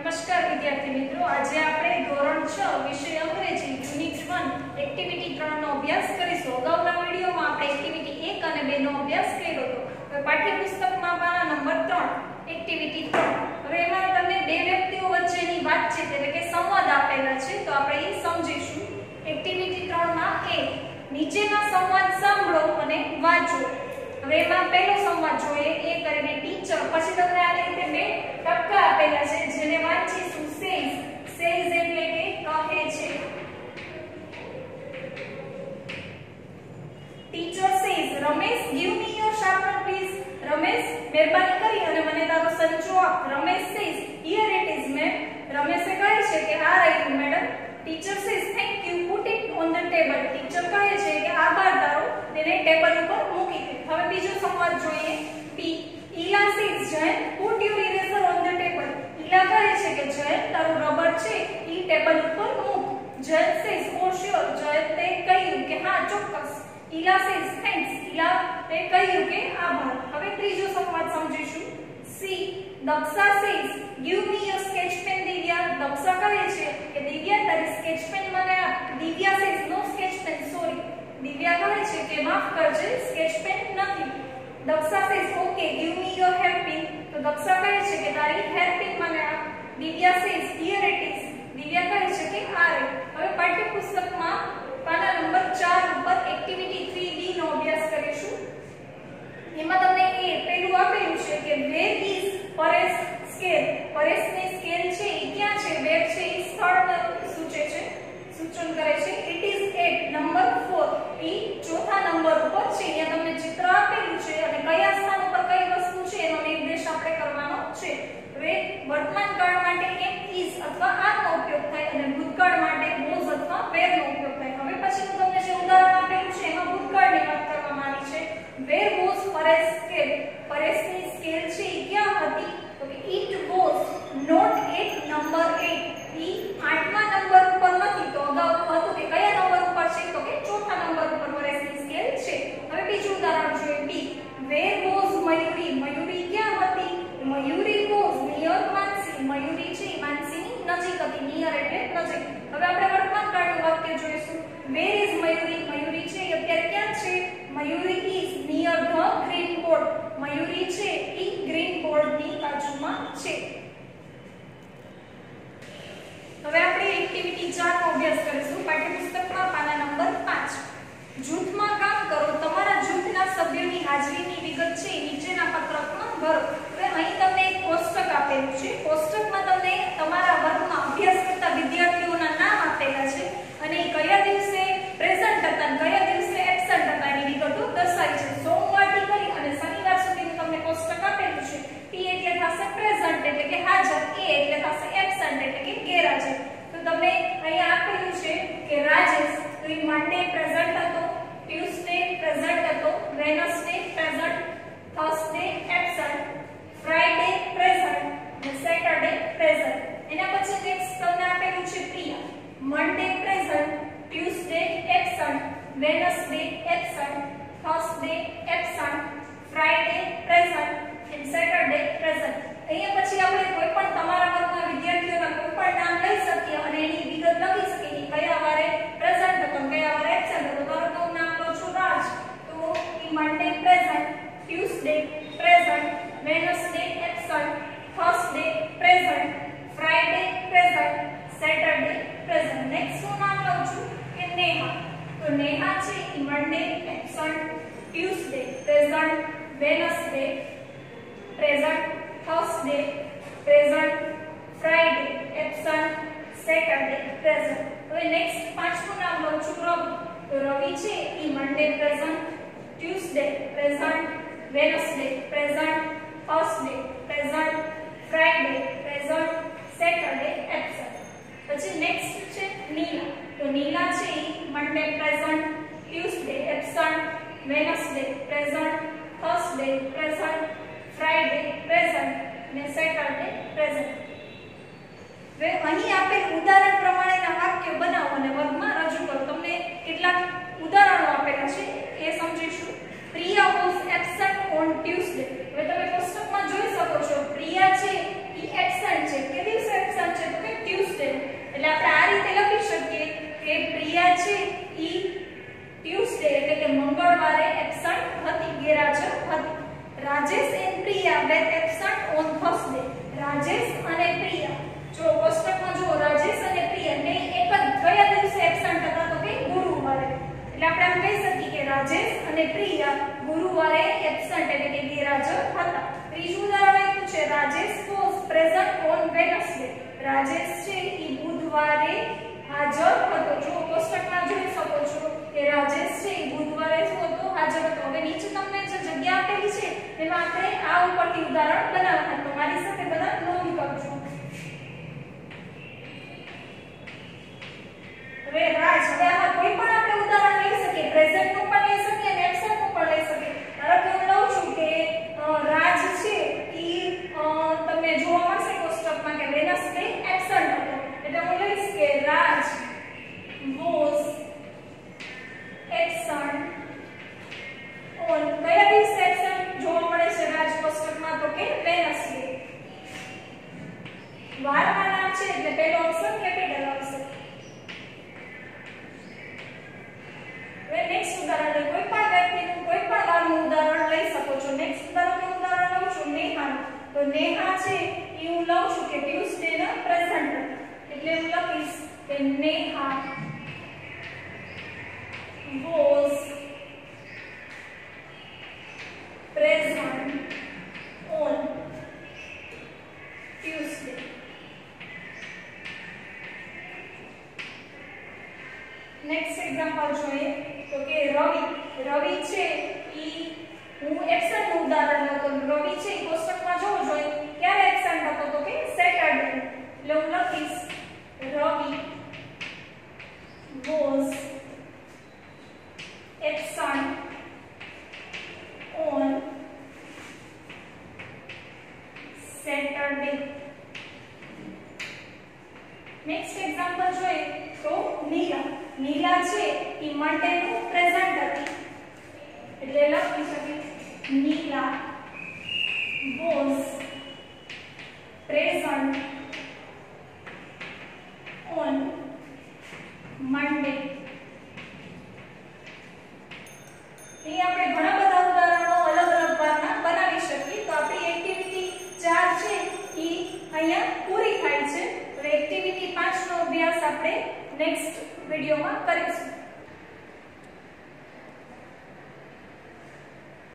નમસ્કાર વિદ્યાર્થી મિત્રો, આજે આપણે ધોરણ 6 વિષય અંગ્રેજી યુનિટ 1 એક્ટિવિટી 3 નો અભ્યાસ કરીશું. અગાઉના વિડિયોમાં આપણે એક્ટિવિટી 1 અને 2 નો અભ્યાસ કર્યો હતો. હવે પાઠ્યપુસ્તકમાં પાના નંબર 3 એક્ટિવિટી 3. હવે એમાં તમને બે વ્યક્તિઓ વચ્ચેની વાતચીત એટલે કે સંવાદ આપેલા છે, તો આપણે એ સમજીશું. એક્ટિવિટી 3 માં એ નીચેના સંવાદ સાંભળો અને વાંચો. હવે એમાં પહેલો સંવાદ જોઈએ, એ કરીને ટીચર, પછી તમને આ રીતે બે ટપકા આપેલા છે જેને વાંચીશું. સેઝ એટલે કે કહે છે. Teacher says, Ramesh give me your sharpener please. Ramesh, મહેરબાની કરી અને મને તારો સંચો આપ. Ramesh says here it is ma'am. રમેશે કહે છે કે આ રહ્યું madam. Teacher says thank you, put it on the table. Teacher કહે છે કે આભાર તારો, તેને ટેબલ ઉપર મૂકી દે. હવે બીજો સંવાદ જોઈએ. B Ila says Jayan put your eraser on the table. Ila કહે છે કે જયન તારું રબર છે ઈ ટેબલ ઉપર મૂક. Jayan says oh sure. Jayan તે કહ્યું કે હા ચોક્કસ. Ila says thanks. ઈલા તે કહ્યું કે આભાર. હવે ત્રીજો સંવાદ સમજીશું. C Daksha says give me your sketch pen Divya. Daksha કહે છે કે દિવ્યા તારી સ્કેચ પેન મને આપ. Divya says no sketch pen sorry. Divya કહે છે કે માફ કરજે સ્કેચ પેન નથી. Daksha says okay give me your hair pin. તો દક્ષા કહે છે કે તારી હેર પિન મને આપ. Divya says here it is. Divya કહે છે કે આ રે. હવે પાઠ્યપુસ્તકમાં પાના નંબર 4 ઉપર એક્ટિવિટી 3B નો અભ્યાસ કરીશું. એમાં તમને એ પેલું આપેલું છે કે વેર ઇઝ પરેશ સ્કેલ. પરેશની સ્કેલ છે એ ક્યાં છે? વેર છે એ સ્થળ સૂચે છે, સૂચન કરે છે. It is at number 4. એ ચોથા નંબર ઉપર છે. અહીંયા તમને ચિત્ર આપેલું છે અને કયા સ્થાન ઉપર કઈ વસ્તુ છે એનો નિર્દેશ આપણે કરવાનો છે. હવે વર્તમાન કાળ માટે એમ ઇઝ અથવા આર નો ઉપયોગ થાય અને ભૂતકાળ માટે વોઝ અથવા વેર નો ઉપયોગ થાય. હવે પછીનું તમને જે ઉદાહરણ આપેલું છે એમાં ભૂતકાળની વાત કરવામાં આવી છે. Where was Paresh scale. પરેશની સ્કેલ છે એ ક્યાં હતી? તો કે it was not at number 8. ઈ 8મા નંબર ઉપર નથી. તો અગાઉ હતું કે કયા નંબર ઉપર છે? તો કે ચોથા નંબર ઉપર પરેશની સ્કેલ છે. હવે બીજું ઉદાહરણ જોઈએ. B where was Mayuri. Mayuri ક્યાં હતી? Mayuri was near Mansi. મયુરી છે માનસીની નજીક હતી. નિયર એટલે નજીક. હવે આપણે વર્તમાન કાળનું વાક્ય જોઈશું. Where is Mayuri. મયુરી છે અત્યારે ક્યાં છે? Mayuri is near the green board. Mayuri છે ઈ ગ્રીન બોર્ડની બાજુમાં છે. હવે આપણે એક્ટિવિટી 4 નો અભ્યાસ કરીશું. પાઠ્યપુસ્તકમાં પાના નંબર 5. જૂથમાં કામ કરો. તમારા જૂથના સભ્યોની હાજરીની વિગત છે નીચેના પત્રકમાં ભરો. હવે અહીં તમને એક કોષ્ટક આપેલું છે. કોષ્ટકમાં તમને તમારા વર્ગમાં અભ્યાસ કરતા વિદ્યાર્થીઓના નામ આપેલા છે અને કયા દિવસે પ્રેઝન્ટ હતા અને કયા દિવસે એબ્સન્ટ હતા એની વિગતો દર્શાવી છે. સોમવારથી કરી અને શનિવાર સુધીનું તમને કોષ્ટક આપેલું છે. પી એટલે થશે પ્રેઝન્ટ એટલે કે હાજર. એ એટલે થશે એબ્સન્ટ એટલે કે ગેરહાજર. તો તમને અહીંયા આપેલું છે કે રાજેશ તો એ મંડે પ્રેઝન્ટ હતો, ટ્યુઝડે પ્રેઝન્ટ હતો, Wednesday present, Thursday absent, Friday present અને સેટરડે પ્રેઝન્ટ. એના પછી નેક્સ્ટ તમને આપેલું છે Priya. Monday present, Tuesday absent, Wednesday absent, Thursday absent, Friday present and Saturday present. અહીંયા પછી આપણે કોઈ પણ તમારા વર્ગના વિદ્યાર્થીઓના કોઈ પણ નામ લઈ શકીએ અને એની વિગત લખી શકીએ કે કયા વારે પ્રેઝન્ટ હતો કયા વારે એબ્સન્ટ હતો. ધારો કે હું નામ લઉં છું રાજ, તો એ Monday present, Tuesday present, Wednesday absent, Thursday present, Friday present, Saturday present. Next હું નામ લઉં છું કે નેહા. તો નેહા છે એ Monday absent, Tuesday present, Wednesday present, Thursday present, Friday absent, Saturday present. હવે નેક્સ્ટ પાંચમું નામ લઉં છું રવિ. તો રવિ છે એ Monday present, Tuesday present, Wednesday present, Thursday present, Friday present, Saturday absent. પછી નેક્સ્ટ છે નીલા. તો નીલા છે એ Monday present, Tuesday absent, Wednesday present, Thursday present, Friday present અને સેટરડે પ્રેઝન્ટ. હવે અહીં આપેલ ઉદાહરણ પ્રમાણેના વાક્ય બનાવો અને વર્ગમાં રજૂ કરો. તમને કેટલાક ઉદાહરણો આપેલા છે એ સમજીશું. Priya was absent on Tuesday. હવે તમે પુસ્તકમાં જોઈ શકો છો પ્રિયા છે એ એબ્સન્ટ છે. કે દિવસે એબ્સન્ટ હશે. રાજેશ અને પ્રિયા, જો કોષ્ટકમાં જો રાજેશ અને પ્રિયા ને એક જ કયા દિવસે એબ્સન્ટ હતા તો કે ગુરુવારે. એટલે આપણે એમ કહી શકીએ કે રાજેશ અને પ્રિયા ગુરુવારે એબ્સન્ટ એટલે કે ગેરહાજર હતા. ત્રીજું ઉદાહરણ આપ્યું છે Rajesh was present on Wednesday. Rajesh છે એ બુધવારે હાજર હતો. જો કોષ્ટકમાં જોઈ શકો છો કે રાજેશ છે એ બુધવારે શું હતો? હાજર હતો. હવે નીચે તમને જે જગ્યા આપેલી છે એમાં આપણે આ ઉપરથી ઉદાહરણ બનાવવાના. તો મારી સાથે બધા નોંધ કરજો. હવે રાજ, હવે આમાં કોઈ પણ આપણે ઉદાહરણ લઈ શકીએ, પ્રેઝન્ટ નું પણ લઈ શકીએ અને એબ્સન્ટ નું પણ લઈ શકીએ. ધારો કે હું લઉં છું કે રાજ છે ઈ તમને જોવા મળશે કોષ્ટકમાં કે વેનસડે એબ્સન્ટ હતો. એટલે હું લઈશ કે રાજ was absent on કયા દિવસે એબ્સન્ટ જોવા મળે છે રાજ કોષ્ટકમાં તો કે વેનસડે. વારમાં નામ છે એટલે પહેલો ઓપ્શન કેપિટલ આવશે. હવે નેક્સ્ટ ઉદાહરણ કોઈ પણ વ્યક્તિનું કોઈ પણ વારનું ઉદાહરણ લઈ શકો છો. નેક્સ્ટ ઉદાહરણ લઉં છું નેહાનું. તો નેહા છે એ હું લઉં છું કે ટ્યુસડે ના પ્રેઝન્ટ એટલે હું લખીશ કે Neha was present on Tuesday. Next example જોઈએ તો કે રવિ છે ઈ હું એબ્સન્ટ નું ઉદાહરણ લઉં. તો રવિ છે ઈ કોષ્ટકમાં જોવું જોઈએ ક્યારે એબ્સન્ટ હતો તો કે સેટરડે. એટલે હું લખીશ Ravi was absent on Saturday. Next example જોઈએ તો નીલા છે એ મંડે નું પ્રેઝન્ટ હતી. એટલે લખી શકીએ નીલા was present on Monday. અહીં આપણે ઘણા બધા ઉદાહરણો અલગ અલગ વારના બનાવી શકીએ. તો આપણી એક્ટિવિટી 4 છે એ અહીંયા પૂરી થાય છે. હવે એક્ટિવિટી 5 નો અભ્યાસ આપણે નેક્સ્ટ વિડિયોમાં કરીશું.